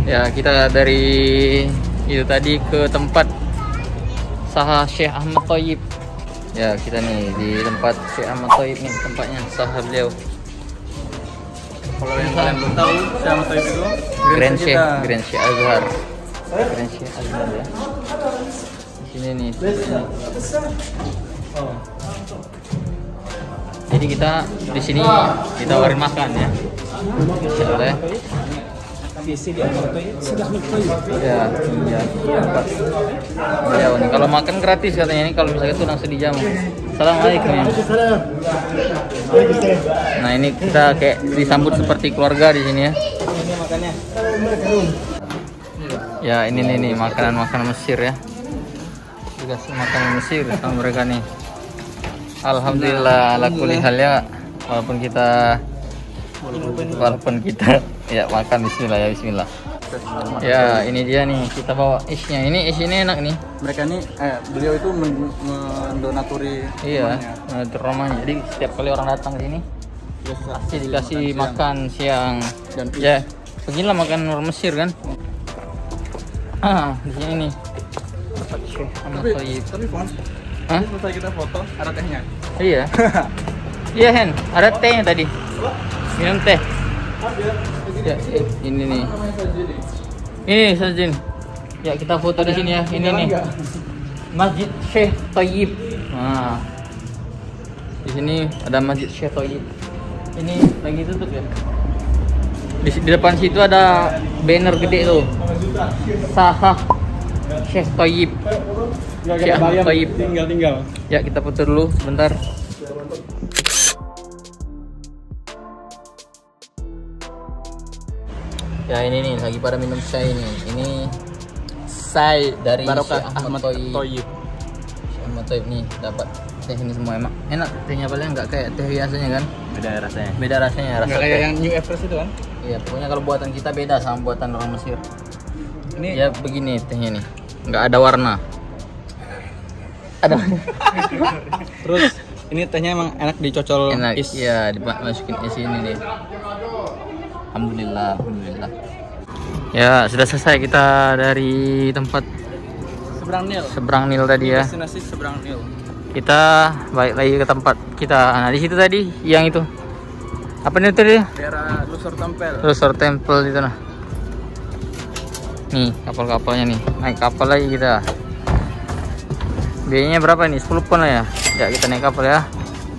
Ya, kita dari itu tadi ke tempat Saha Syekh Ahmad Thoyyib. Ya, kita nih di tempat Syekh Ahmad Thoyyib nih, tempatnya saha beliau. Kalau yang kalian belum tahu, Syekh Ahmad Thoyyib itu Grand Syekh Azhar. Grand Syekh Azhar ya. Di sini nih. Jadi kita di sini ditawarin makan ya. Boleh. Ya, tempat beliau nih. Kalau makan gratis katanya ini, kalau misalnya itu langsung dijamu. Assalamualaikum ya. Nah, ini kita kayak disambut seperti keluarga di sini ya. ini makannya. Ya, ini nih makanan Mesir ya. Dikasih makanan Mesir sama mereka nih. Alhamdulillah ala kulli hal ya. Walaupun kita ya makan bismillah ya, bismillah. Ya, ini dia nih, kita bawa isnya. Ini isinya enak nih. Mereka nih beliau itu mendonaturi Iya, rumahnya. Jadi setiap kali orang datang ke sini pasti dikasih makan siang. Dan Ya, beginilah makan orang Mesir kan. Di sini nih. Tempat Syekh Ahmad Thoyyib. Tapi Fon, Hah? selesai kita foto, ada tehnya. Iya. Iya, Hen. Ada tehnya tadi. Minum teh. Ya, ini nih. Ini Sajin. Ya, kita foto di sini ya. Ini nih. Masjid Syekh Thoyyib. Nah. Di sini ada Masjid Syekh Thoyyib. Ini lagi tutup ya. Di depan situ ada banner gede tuh. Saha Syekh Thoyyib. Syekh Ahmad Thoyyib. Tinggal. Ya, kita foto dulu sebentar. Ya, ini nih lagi pada minum chai nih. Ini chai dari Barokah Syekh Ahmad Thoyyib. Syekh Ahmad Thoyyib nih dapat teh ini semua. Emang enak tehnya, paling nggak kayak teh biasanya kan? Beda rasanya. Rasa Nggak kayak teh. yang New Everest itu kan? Iya, pokoknya kalau buatan kita beda sama buatan orang Mesir. Ini Ya begini tehnya nih, nggak ada warna. Ada. terus ini tehnya emang enak dicocol Enak. is. Iya, dimasukin is ini nih. Alhamdulillah. Ya, sudah selesai kita dari tempat Seberang Nil. tadi ya. Destinasi seberang Nil. Kita balik lagi ke tempat kita. Nah, di situ tadi yang itu. Apa nih tadi? Daerah Luxor Luxor Temple itu nah. Nih, kapal-kapalnya nih. Naik kapal lagi kita. Biayanya berapa nih? 10 pon lah ya. Ya, kita naik kapal ya.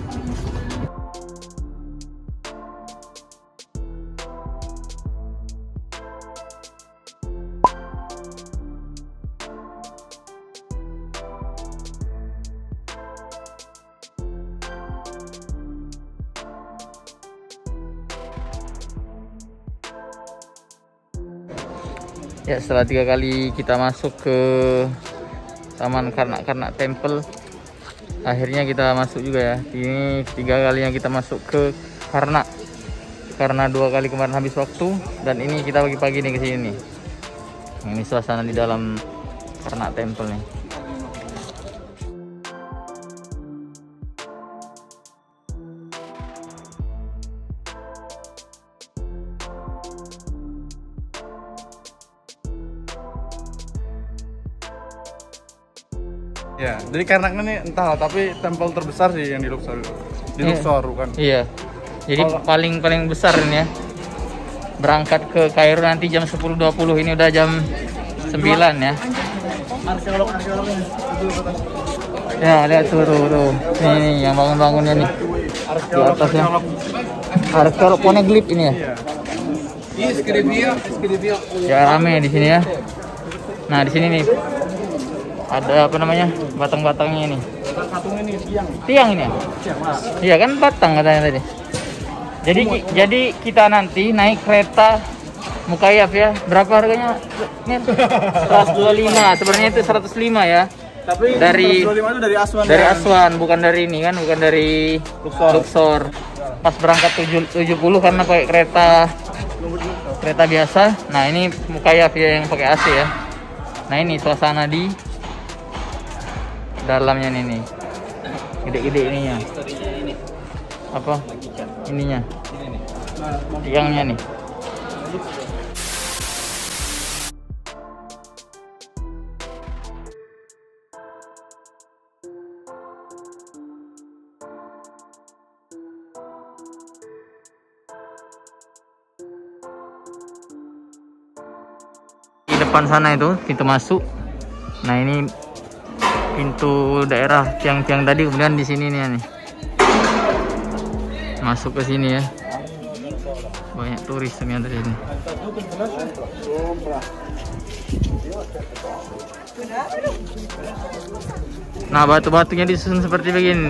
Ya, setelah 3 kali kita masuk ke Taman Karnak Temple, akhirnya kita masuk juga ya. Ini 3 kalinya kita masuk ke Karnak, karena 2 kali kemarin habis waktu, dan ini kita pagi-pagi nih ke sini nih. Ini suasana di dalam Karnak Temple nih. Ya, jadi Karnak ini entahlah, tapi tempel terbesar sih yang di Luxor. Di Iya. Luxor kan. Iya. Jadi Kalau- paling besar ini ya. Berangkat ke Kairo nanti jam 10.20, ini udah jam 9 ya. Arkeolog. Ya, lihat tuh. Nih, yang bangun-bangunnya nih. Di atasnya. Arkeolog Poneglyph ini ya. Iya. Ya, rame di sini ya. Nah, di sini nih ada apa namanya? Batang-batangnya ini. Patung ini Tiang ini ya? Iya kan, batang katanya tadi. Jadi kita nanti naik kereta Mukayaf ya. Berapa harganya? 125. Sebenarnya itu 105 ya. Tapi Dari 125 itu dari Aswan. Dari kan? Aswan, bukan dari ini kan, bukan dari Luxor. Pas berangkat 70 karena pakai kereta biasa. Nah, ini Mukayaf ya yang pakai AC ya. Nah, ini suasana di dalamnya nih. Gede-gede ininya. Apa? Ininya. Tiangnya nih. depan sana itu pintu masuk. Nah ini pintu daerah tiang-tiang tadi, kemudian di sini nih masuk ke sini ya. Banyak turis ternyata di sini. Nah batu-batunya disusun seperti begini.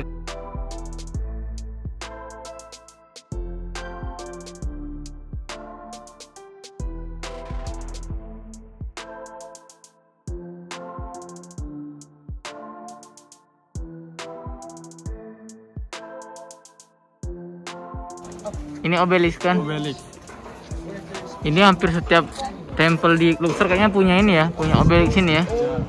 Ini obelisk kan? Obelisk. Ini hampir setiap tempel di Luxor kayaknya punya ini ya, punya obelisk ini ya.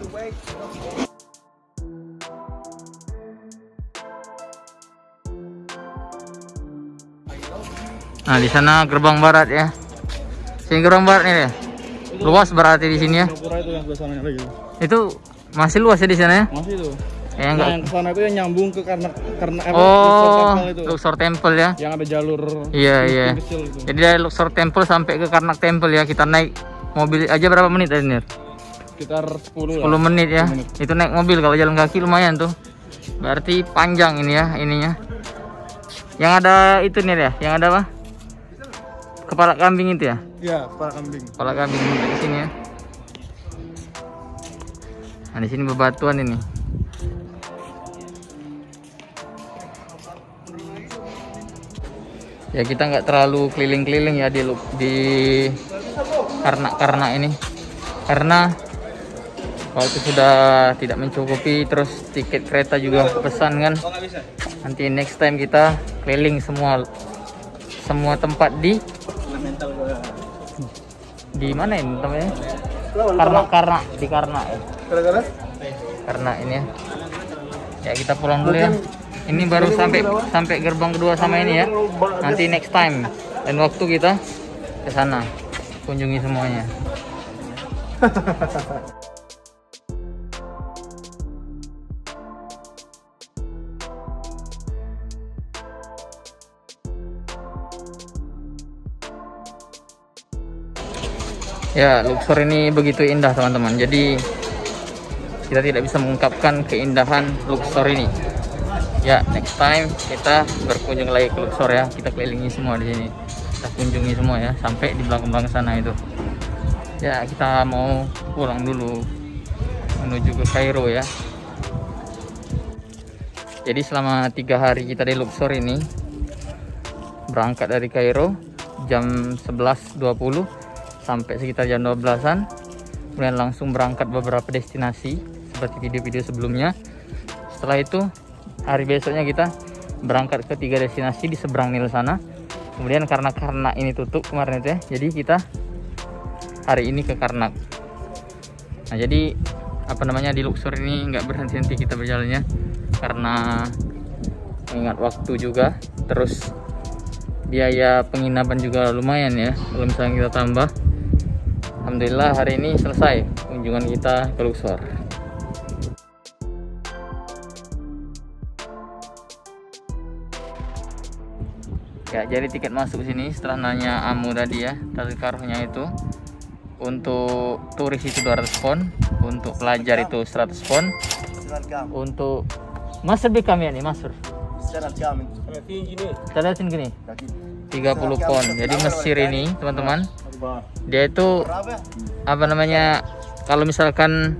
Nah di sana gerbang barat ya. Sini gerbang barat nih ya. Luas berarti di sini ya. Itu yang kesananya lagi. Itu masih luas ya di sana ya? Masih itu. Ya, nah, yang kesana itu yang nyambung ke karena oh, Luxor Temple itu. Luxor Temple ya. Yang ada jalur iya. kecil itu. Jadi dari Luxor Temple sampai ke Karnak Temple ya. Kita naik mobil aja berapa menit tadi Nir? Sekitar 10 menit ya. 10 menit. Itu naik mobil, kalau jalan kaki lumayan tuh. Berarti panjang ini ya ininya. Yang ada itu Nir ya, yang ada apa? Kepala kambing itu ya? Iya, kepala kambing. Kepala kambing di sini ya. Nah, di sini bebatuan ini. Ya kita nggak terlalu keliling-keliling ya di Karnak ini, karena kalau itu sudah tidak mencukupi, terus tiket kereta juga pesan kan. Nanti next time kita keliling semua tempat di mana ini namanya? Karnak di Karnak ya. Karnak ini ya. Ya kita pulang dulu ya. Ini baru sampai gerbang kedua sama ini ya. Nanti next time dan waktu kita ke sana kunjungi semuanya. Ya, Luxor ini begitu indah teman-teman. Jadi kita tidak bisa mengungkapkan keindahan Luxor ini. Ya, next time kita berkunjung lagi ke Luxor ya. Kita kelilingi semua di sini. Kita kunjungi semua ya, sampai di belakang sana itu. Ya, kita mau pulang dulu menuju ke Kairo ya. Jadi selama 3 hari kita di Luxor ini, berangkat dari Kairo jam 11.20 sampai sekitar jam 12-an. Kemudian langsung berangkat beberapa destinasi seperti video-video sebelumnya. Setelah itu hari besoknya kita berangkat ke 3 destinasi di seberang Nil sana. Kemudian karena ini tutup kemarin itu ya, jadi kita hari ini ke Karnak. Nah jadi di Luxor ini nggak berhenti-henti kita berjalannya, karena mengingat waktu juga, terus biaya penginapan juga lumayan ya, kalau misalnya kita tambah. Alhamdulillah hari ini selesai kunjungan kita ke Luxor. Ya, jadi tiket masuk sini setelah nanya Amu tadi ya, tazkarohnya itu untuk turis itu 200 pon, untuk pelajar itu 100 pon, untuk Masur bekam ya nih Masur. 30 gini. 30 pon. Jadi Mesir ini, teman-teman, dia itu kalau misalkan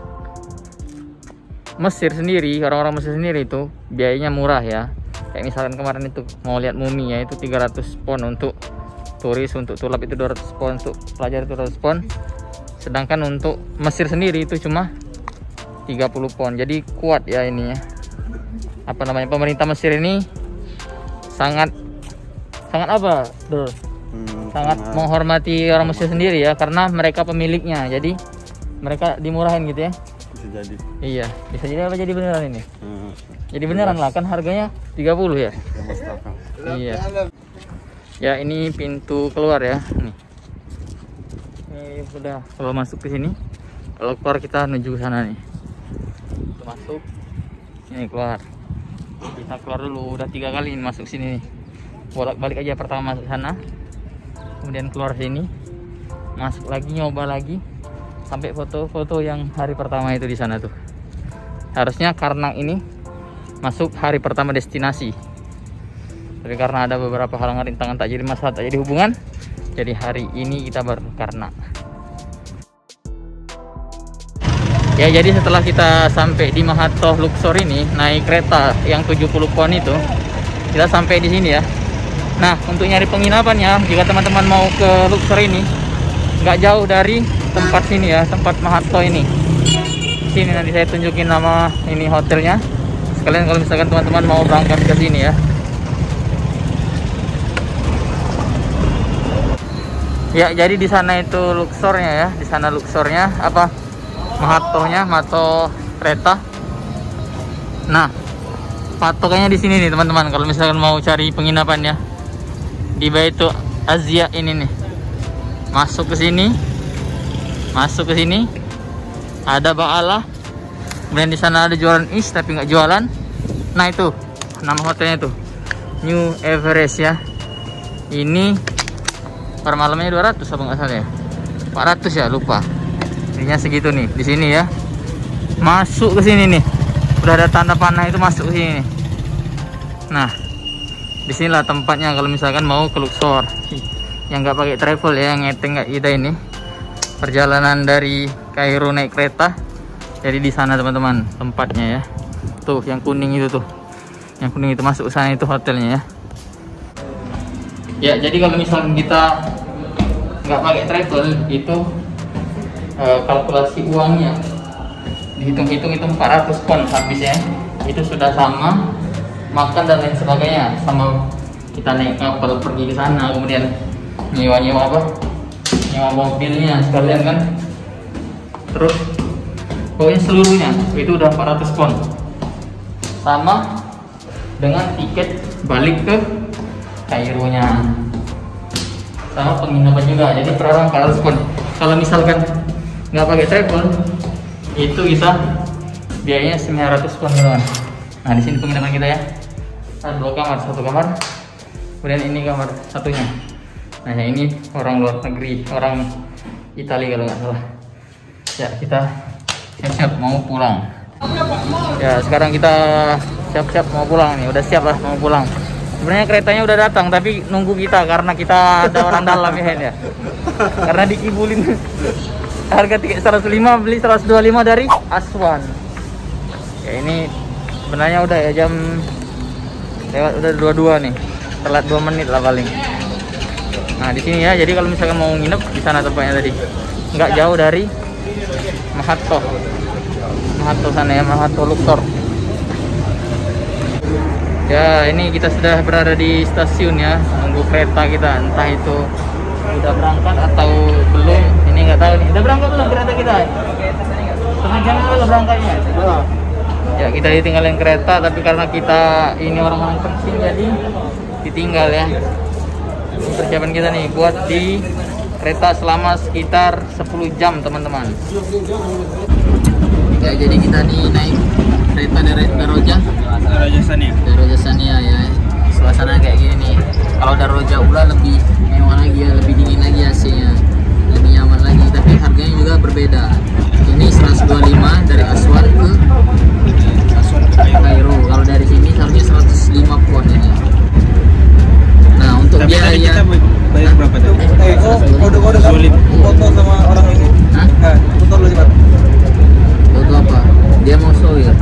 Mesir sendiri, orang-orang Mesir sendiri itu biayanya murah ya. Kayak misalkan kemarin itu mau lihat mumi ya, itu 300 pon untuk turis, untuk tulap itu 200 pon, untuk pelajar itu 200 pon. Sedangkan untuk Mesir sendiri itu cuma 30 pon. Jadi kuat ya ini ya. Pemerintah Mesir ini sangat apa? Sangat menghormati orang Mesir sendiri ya, karena mereka pemiliknya. Jadi mereka dimurahin gitu ya. Bisa jadi. Iya, bisa jadi apa jadi beneran ini? Jadi beneran lah, kan harganya 30 ya. Iya. Ya ini pintu keluar ya. Nih. Ini sudah kalau masuk ke sini. Kalau keluar kita menuju ke sana nih. Itu masuk. Ini keluar. Kita keluar dulu, udah 3 kali masuk sini nih. Bolak-balik aja, pertama masuk sana, kemudian keluar sini, masuk lagi, nyoba lagi, sampai foto-foto yang hari pertama itu di sana tuh. Harusnya Karnak ini masuk hari pertama destinasi, tapi karena ada beberapa halangan rintangan tak jadi masalah, tak jadi hubungan, jadi hari ini kita baru Karnak. Ya, jadi setelah kita sampai di Mahato Luxor ini, naik kereta yang 70 pon itu, kita sampai di sini ya. Nah, untuk nyari penginapan ya, jika teman-teman mau ke Luxor ini, nggak jauh dari tempat sini ya, tempat Mahato ini. Sini nanti saya tunjukin nama ini hotelnya. Sekalian kalau misalkan teman-teman mau berangkat ke sini ya. Ya, jadi di sana itu Luxornya ya, di sana Luxornya apa? Mahatonya, Mahato kereta. Nah, patokannya di sini nih teman-teman. Kalau misalkan mau cari penginapan ya, di Baitu Asia ini nih. Masuk ke sini, ada Ba'ala. Kemudian di sana ada jualan tapi nggak jualan. Nah itu nama hotelnya tuh, New Everest ya. Ini per malamnya 200 apa nggak salah ya, 400 ya, lupa. Intinya segitu nih di sini ya. Masuk ke sini nih, udah ada tanda panah itu, masuk ke sini nih. Nah, disinilah tempatnya kalau misalkan mau ke Luxor. Yang nggak pakai travel ya, yang ngeteng nggak kita ini, perjalanan dari Kairo naik kereta. Jadi di sana teman-teman tempatnya ya. Tuh yang kuning itu tuh, yang kuning itu masuk ke sana itu hotelnya ya. Ya, jadi kalau misalkan kita nggak pakai travel itu kalkulasi uangnya dihitung-hitung itu 400 pon habisnya. Itu sudah sama makan dan lain sebagainya, sama kita naik kapal pergi ke sana, kemudian nyewa apa, nyewa mobilnya sekalian kan, terus pokoknya seluruhnya itu udah 400 pon, sama dengan tiket balik ke Kaironya, sama penginapan juga. Jadi per orang 400 pon. Kalau misalkan nggak pakai travel itu kita biayanya 900 pon teman. Nah, di sini penginapan kita ya, ada 2 kamar, 1 kamar, kemudian ini kamar satunya. Nah, yang ini orang luar negeri, orang Italia kalau nggak salah ya. Kita siap-siap mau pulang ya. Sekarang kita siap-siap mau pulang nih, udah siap lah mau pulang. Sebenarnya keretanya udah datang tapi nunggu kita karena kita ada orang dalam ya, karena dikibulin. Harga tiket 105, beli 125 dari Aswan. Ya, ini sebenarnya udah ya, jam lewat udah 22 nih, telat 2 menit lah paling. Nah, di sini ya, jadi kalau misalkan mau nginep di sana tempatnya tadi, nggak jauh dari Mahato sana ya, Mahato Luxor. Ya, ini kita sudah berada di stasiun ya, nunggu kereta kita, entah itu udah berangkat atau belum, ini nggak tahu nih. Udah berangkat belum kereta kita? Setengah jam udah berangkatnya. Ya, kita ditinggalin kereta, tapi karena kita ini orang-orang penting jadi ditinggal ya. Ini persiapan kita nih buat di kereta selama sekitar 10 jam teman-teman. Ya, jadi kita nih naik kereta dari Daraja Sania ya. Suasana kayak gini nih. Kalau Daraja Ula lebih mewah lagi ya, lebih dingin lagi AC-nya, lebih nyaman lagi, tapi harganya juga berbeda. Ini 125 dari Aswan ke Kairo. Kalau dari sini harusnya 105 pon ini. Nah, untuk tapi biaya kita bayar berapa tuh? Kode foto sama orang ini. Hah? Foto lu cepat. Foto apa? Dia mau show ya?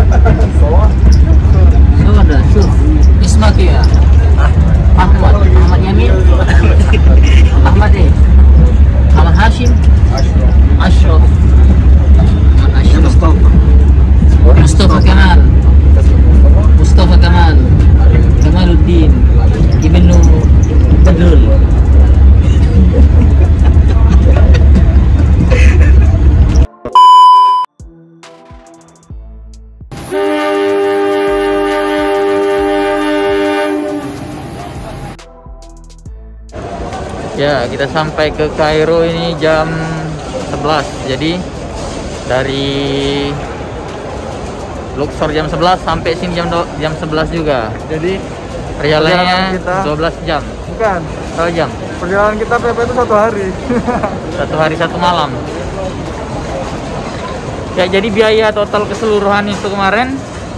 Show ada, show Ismak ya? Ahmad Yamin? Ahmad Ahmad Hashim? Ashraf Mustafa Kamal Kamaluddin Ibnu Badrul. Ya, kita sampai ke Kairo ini jam 11. Jadi dari Luxor jam 11 sampai sini jam 11 juga. Jadi perjalanannya kita 12 jam. bukan, Berapa jam? perjalanan kita PP itu 1 hari. 1 hari 1 malam. Ya, jadi biaya total keseluruhan itu kemarin,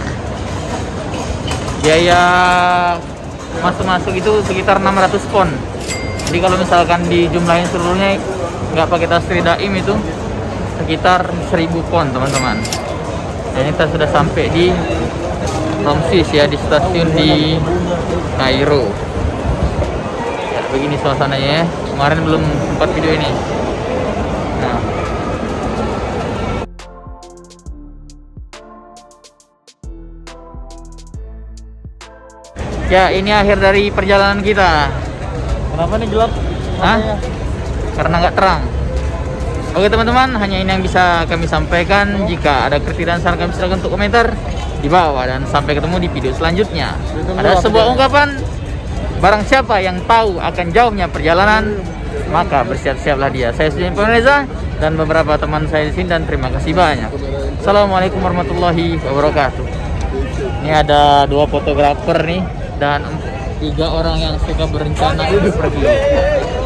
biaya masuk-masuk itu sekitar 600 pon. Jadi kalau misalkan dijumlahin seluruhnya nggak pakai tas Tridaim itu sekitar 1000 pon teman-teman. Nah, ini kita sudah sampai di Ramses ya, di stasiun di Kairo. Ya, begini suasananya ya. Kemarin belum sempat video ini. Nah, ya, ini akhir dari perjalanan kita. Kenapa nih gelap? Hah? Karena nggak terang. Oke teman-teman, hanya ini yang bisa kami sampaikan. Jika ada kritik dan saran, kami silakan untuk komentar di bawah. Dan sampai ketemu di video selanjutnya. Ada sebuah ungkapan, barang siapa yang tahu akan jauhnya perjalanan, maka bersiap-siaplah dia. Saya Sudin Pemirsa dan beberapa teman saya di sini, dan terima kasih banyak. Assalamualaikum warahmatullahi wabarakatuh. Ini ada 2 fotografer nih dan 3 orang yang suka berencana pergi.